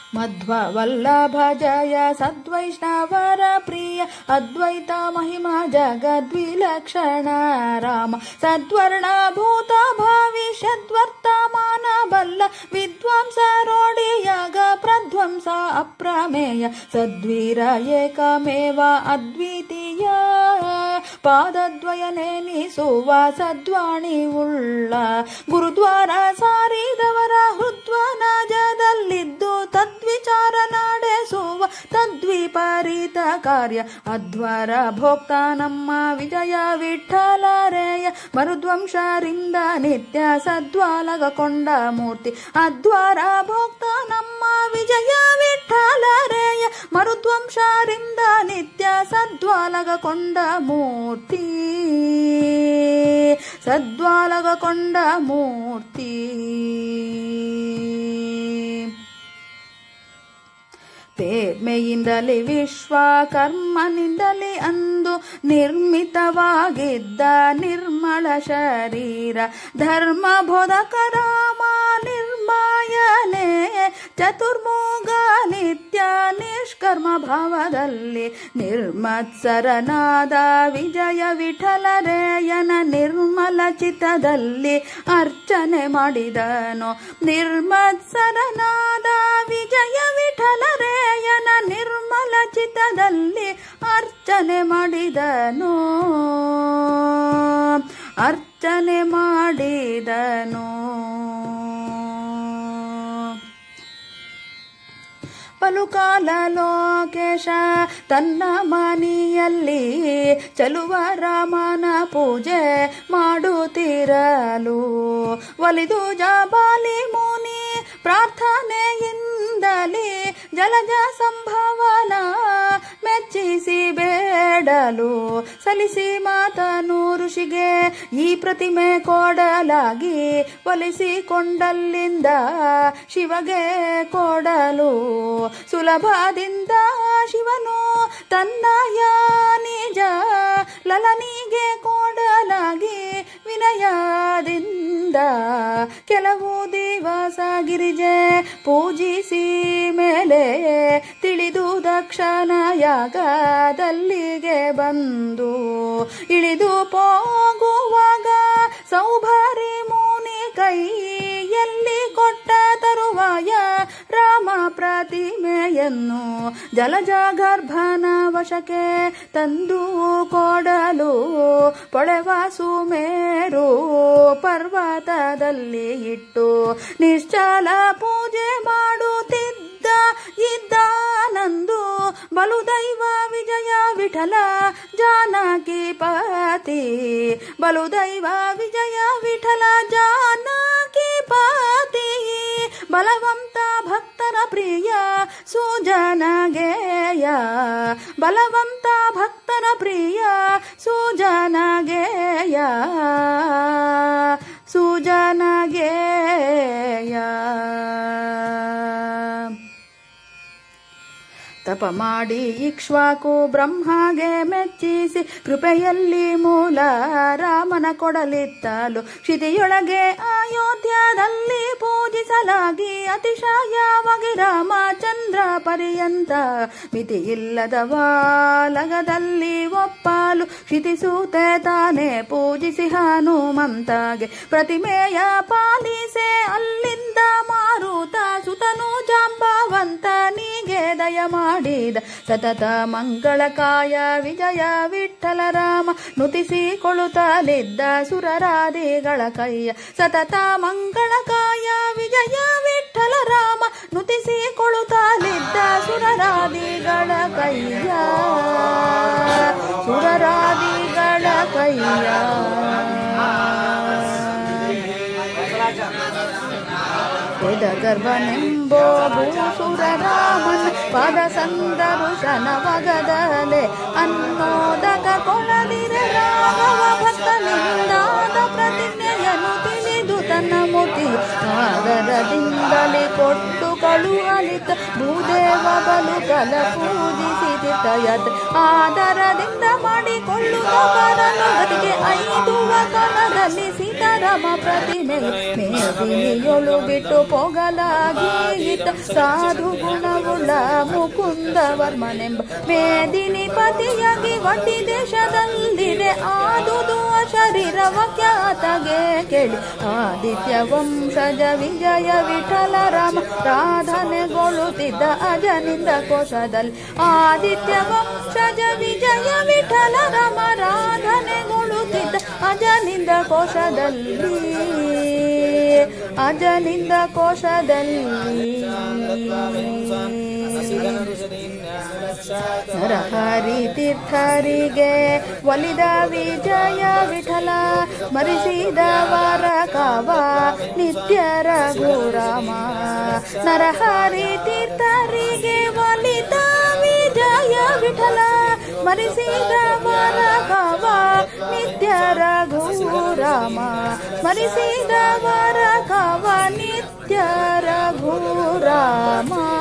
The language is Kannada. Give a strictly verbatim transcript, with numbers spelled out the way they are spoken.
ಮಧ್ವ ವಲ್ಲಭ ಜಯ ಸದ್ವೈಷ್ಣವರ ಪ್ರಿಯ ಅದ್ವೈತ ಮಹಿಮಾ ಜಗದ್ವಿಲಕ್ಷಣ ರಾಮ ಸದ್ವರ್ಣ ಭೂತ ಭವಿಷ್ಯದ್ವರ್ತಮಾನ ಬಲ್ಲ ವಿದ್ವಾಂಸರೋಡಿಯಾಗ ಪ್ರಧ್ವಂಸ ಅಪ್ರಮೇಯ ಸದ್ವೀರ ಏಕಮೇವ ಅದ್ವಿತೀಯ ಪಾದದ್ವಯ ನೇಮಿಸುವ ಸದ್ವಾಣಿ ಉಳ್ಳ ಗುರುದ್ವಾರ ಸಾರಿದವರ ಹೃದ್ವನಾಜದಲ್ಲಿದ್ದು ತದ್ವಿಚಾರ ನಡೆಸುವ ತದ್ವಿಪರೀತ ಕಾರ್ಯ ಅಧ್ವರ ಭೋಕ್ತ ನಮ್ಮ ವಿಜಯ ವಿಠಲರೇಯ ಮರುದ್ವಂಶರಿಂದ ನಿತ್ಯ ಸದ್ವಾಲಗಕೊಂಡ ಮೂರ್ತಿ ಅಧ್ವರ ಭೋಕ್ತ ನಮ್ಮ ವಿಜಯ ವಿಠಲರೇಯ ಮರುದ್ವಂಶರಿಂದ ನಿತ್ಯ ಸದ್ವಾಲಗಕೊಂಡ ಮೂರ್ತಿ ಸದ್ವಾಲಗಕೊಂಡ ಮೂರ್ತಿ ತೇರ್ಮೆಯಿಂದಲೇ ವಿಶ್ವಕರ್ಮನಿಂದಲೇ ಅಂದು ನಿರ್ಮಿತವಾಗಿದ್ದ ನಿರ್ಮಲ ಶರೀರ ಧರ್ಮ ಬೋಧಕ ರಾಮ ನಿರ್ಮಾಯನೆ ಚತುರ್ಮುಗ ನಿತ್ಯ ನಿಷ್ಕರ್ಮ ಭಾವದಲ್ಲಿ ನಿರ್ಮತ್ಸರನಾದ ವಿಜಯ ವಿಠಲರೇಯನ ನಿರ್ಮಲ ಚಿತ್ತದಲ್ಲಿ ಅರ್ಚನೆ ಮಾಡಿದನು ನಿರ್ಮತ್ಸರನಾದ ವಿಜಯ ವಿಠಲರೇಯನ ನಿರ್ಮಲ ಚಿತ್ತದಲ್ಲಿ ಅರ್ಚನೆ ಮಾಡಿದನು ಅರ್ಚನೆ ಮಾಡಿದನು ಪಲುಕಾಲ ಲೋಕೇಶ ತನ್ನ ಮನೆಯಲ್ಲಿ ಚಲುವ ರಾಮನ ಪೂಜೆ ಮಾಡುತ್ತಿರಲು ಒಲಿದು ಜಾಬಾಲಿ ಮುನಿ ಪ್ರಾರ್ಥನೆಯಿಂದಲೇ ಜಲಜ ಸಂಭವನ ಮೆಚ್ಚಿಸಿ ಬೇಡಲು ಸಲ್ಲಿಸಿ ಮಾತನು ಋಷಿಗೆ ಈ ಪ್ರತಿಮೆ ಕೊಡಲಾಗಿ ಒಲಿಸಿಕೊಂಡಲ್ಲಿಂದ ಶಿವಗೆ ಕೊಡಲು ಸುಲಭದಿಂದ ಶಿವನು ತನ್ನ ನಿಜ ಲಲನಿಗೆ ಕೊಡಲಾಗಿ ವಿನಯದಿಂದ ಕೆಲವು ದಿವಸ ಗಿರಿಜೆ ಪೂಜಿಸಿ ಮೇಲೆ ತಿಳಿದು ದಕ್ಷನ ಯಾಗದಲ್ಲಿಗೆ ಬಂದು ಇಳಿದು ಹೋಗುವಾಗ ಸೌಭಾರಿ ಮುನಿ ಕೈಯಲ್ಲಿ ಕೊಟ್ಟ ತರುವಾಯ ರಾಮ ಪ್ರತಿಮೆಯನ್ನು ಜಲಜ ಗರ್ಭನ ವಶಕ್ಕೆ ತಂದು ಕೊಡಲು ಪೊಳೆವ ಸುಮೇರು ಪರ್ವತದಲ್ಲಿ ಇಟ್ಟು ನಿಶ್ಚಲ ಪೂಜೆ ಮಾಡುತ್ತಿದ್ದ ಇದ್ದಾನಂದು ಬಲು ದೈವ ವಿಜಯ ವಿಠಲ ಜಾನಕಿ ಪತಿ ಬಲು ದೈವ ವಿಜಯ ವಿಠಲ ಜಾನಕಿ ಪತಿ ಬಲವಂತ ಭಕ್ತರ ಪ್ರಿಯ ಸುಜನಗೇಯ ಬಲವಂತ ಭಕ್ತರ ಪ್ರಿಯ ಸುಜನಗೇಯ ಸುಜನಗೇಯ ತಪ ಮಾಡಿ ಇಕ್ಷ್ವಾಕು ಬ್ರಹ್ಮಗೆ ಮೆಚ್ಚಿಸಿ ಕೃಪೆಯಲ್ಲಿ ಮೂಲ ರಾಮನ ಕೊಡಲಿತ್ತಲು ಕ್ಷಿತಿಯೊಳಗೆ ಅಯೋಧ್ಯದಲ್ಲಿ ಪೂಜಿಸಲಾಗಿ ಅತಿಶಯವಾಗಿ ರಾಮಚಂದ್ರ ಪರ್ಯಂತ ಮಿತಿಯಿಲ್ಲದ ವಾಲಗದಲ್ಲಿ ಒಪ್ಪಲು ಕ್ಷಿತಿಸೂತೆ ತಾನೇ ಪೂಜಿಸಿ ಹನುಮಂತಗೆ ಪ್ರತಿಮೆಯ ಪಾಲಿಸೆ ಅಲ್ಲಿಂದ ಮಾರುತ ಸುತನು ಜಾಂಬವಂತನಿಗೆ ದಯ ಮಾಡಿದ ಸತತ ಮಂಗಳಕಾಯ ವಿಜಯ ವಿಠಲ ರಾಮ ನುತಿಸಿಕೊಳ್ಳುತ್ತಲಿದ್ದ ಸುರರಾದಿಗಳ ಕೈಯ ಸತತ ಮಂಗಳಕಾಯ ವಿಜಯ ವಿಠಲ ರಾಮ ನುತಿಸಿಕೊಳ್ಳುತ್ತಲಿದ್ದ ಸುರರಾದಿಗಳ ಕೈಯ ಸುರರಾದಿಗಳ ಕೈಯ ಗರ್ಭನೆಂಬೋ ಭೂಸುರ ರಾಮನ್ ಪದ ಸಂದರು ಶನವಗದಲೆ ಅನ್ನೋದಕ ಕೊಳದಿರೆ ರಾಘವ ಭಕ್ತನಿಂದಾದ ಪ್ರತಿಜ್ಞೆಯನ್ನು ತಿಳಿದು ತನ್ನ ಮುತಿ ಆದರದಿಂದಲೇ ಕೊಟ್ಟು ಕಳುಹಲಿತ ಭೂದೇವ ಬಲು ಕಲ ಪೂಜಿಸಿದಿತ ಯತ್ ಆದರದಿಂದ ಮಾಡಿಕೊಳ್ಳುವ ಪರನು ಗತಿಗೆ ಐದು ಕಲದಲ್ಲಿ ಸೀತಾರಾಮ ಪ್ರತಿಮೆ ಮೇದಿನಿಯೊಳು ಬಿಟ್ಟು ಪೊಗಲಾಗೀತ ಸಾಧು ಗುಣವುಳ್ಳ ಮುಕುಂದ ವರ್ಮನೆಂಬ ಮೇದಿನಿ ಪತಿಯಾಗಿ ವಟಿ ದೇಶದಲ್ಲಿದೆ ಆದುದು ಶರೀರವ ಖ್ಯಾತಗೆ ಕೇಳಿ ಆದಿತ್ಯ ವಂಶಜ ವಿಜಯ ವಿಠಲ ರಾಮ ರಾಧನೆಗೊಳ್ಳುತ್ತಿದ್ದ ಅಜನಿಂದ ಕೋಶದಲ್ಲಿ ಆದಿತ್ಯ ವಂಶಜ ವಿಜಯ ವಿಠಲ ರಾಮ ರಾಧನೆಗೊಳ್ಳುತ್ತಿದ್ದ ಅಜನಿಂದ ಕೋಶದಲ್ಲಿ ಅಜನಿಂದ ಕೋಶದಲ್ಲಿ ನರಹರಿ ತೀರ್ಥರಿಗೆ ಒಲಿದ ವಿಜಯ ವಿಠಲ ಸ್ಮರಿಸಿದ ವರ ಕವ ನಿತ್ಯ ರಘುರಾಮ ನರಹರಿ ತೀರ್ಥರಿಗೆ ಒಲಿದ ವಿಜಯ ವಿಠಲ ಸ್ಮರಿಸಿದ ವರ ಕವ ನಿತ್ಯ ರಘುರಾಮ ಸ್ಮರಿಸಿದ ವರ ಕವ ನಿತ್ಯ ರಘುರಾಮ.